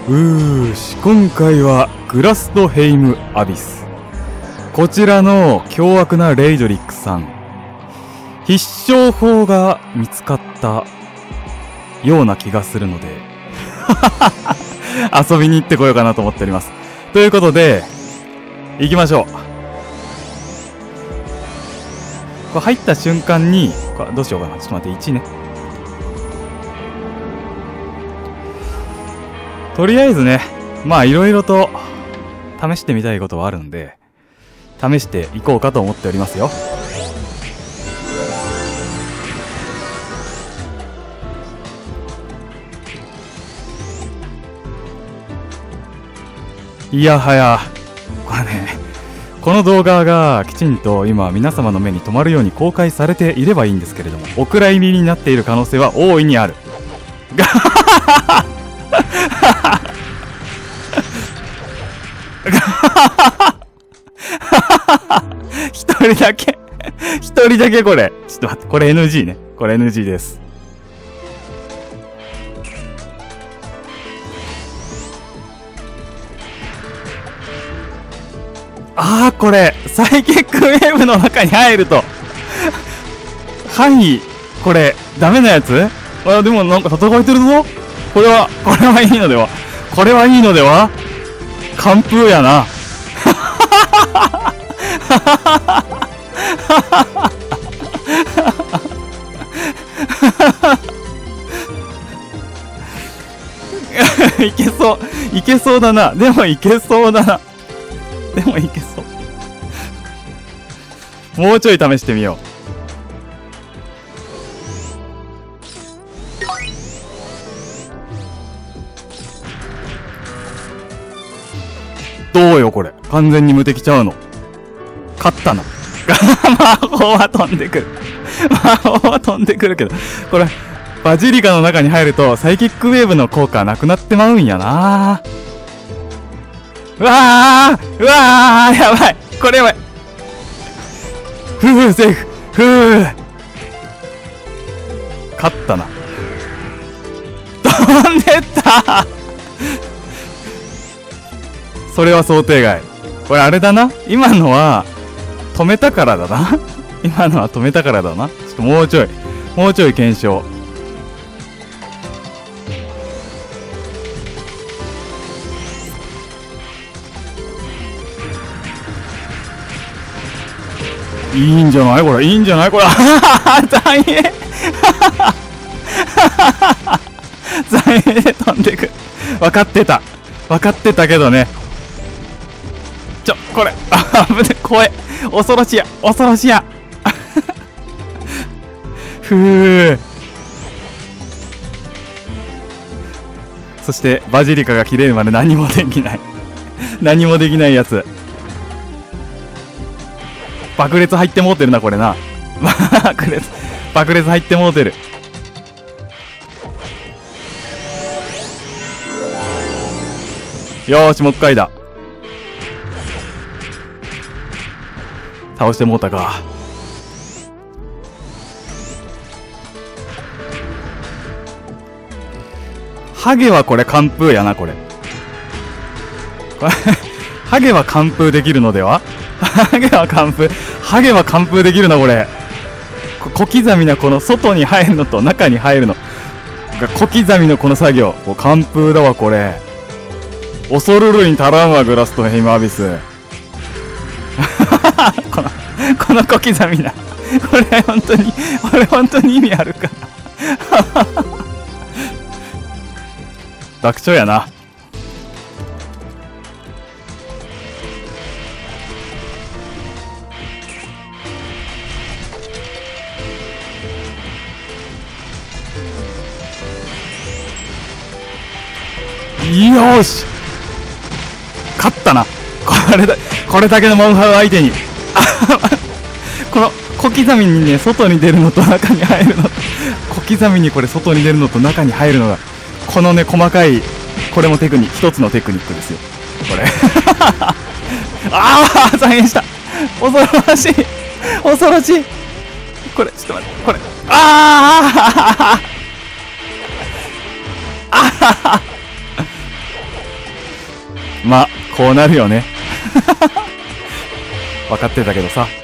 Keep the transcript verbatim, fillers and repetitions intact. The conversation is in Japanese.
うーし、今回はグラストヘイムアビス。こちらの凶悪なレイドリックさん、必勝法が見つかったような気がするので遊びに行ってこようかなと思っております。ということで行きましょう。これ入った瞬間にこれどうしようかな。ちょっと待って、いちね。とりあえずね、まあいろいろと試してみたいことはあるんで試していこうかと思っておりますよ。いやはや、これね、この動画がきちんと今皆様の目に留まるように公開されていればいいんですけれども、お蔵入りになっている可能性は大いにある。一人だけ一人だけこれ。ちょっと待って、これ エヌジー ね。これ エヌジー です。あー、これ、サイキックウェーブの中に入ると。はい、これ、ダメなやつ？あ、でもなんか戦えてるぞ。これは、これはいいのではこれはいいのでは完封やな。いけそういけそうだな。でもいけそうだな。でもいけそう。もうちょい試してみよう。どうよこれ、完全に無敵ちゃうの。勝ったな。魔法は飛んでくる。魔法は飛んでくるけど、これバジリカの中に入るとサイキックウェーブの効果なくなってまうんやな。うわーうわー、やばい、これやばい。ふう、セーフ。ふう、勝ったな。飛んでったそれは想定外。これあれだな、今のは止めたからだな。今のは止めたからだな。ちょっともうちょいもうちょい検証。いいんじゃないこれ、いいんじゃないこれ。残影残影で飛んでく。分かってた分かってたけどね。ちょ、これ、あぶね、怖え、恐ろしや、恐ろしや。ふう。そしてバジリカが切れるまで何もできない。何もできないやつ。爆裂入ってもうてるな、これな。爆裂、爆裂入ってもうてる。よーし、もう一回だ。倒してもうたか。ハゲはこれ完封やな、これ。これハゲは完封できるのでは。ハゲは完封、ハゲは完封できるな、これ。小刻みなこの外に入るのと中に入るのが小刻みのこの作業、完封だわ、これ。恐るるに足らんわ、グラストヘイムアビス。このこの小刻みな、これ本当に、これ本当に意味あるかな。楽勝やな。よーし、勝ったな。これだ、これだけのモンハン相手に。この小刻みにね、外に出るのと中に入るのと、小刻みにこれ外に出るのと中に入るのが、このね、細かい、これもテクニック、一つのテクニックですよ、これ。ああ、残念した。恐ろしい、恐ろしい。これ、ちょっと待って、これ。ああああまあ、こうなるよね。分かってたけどさ。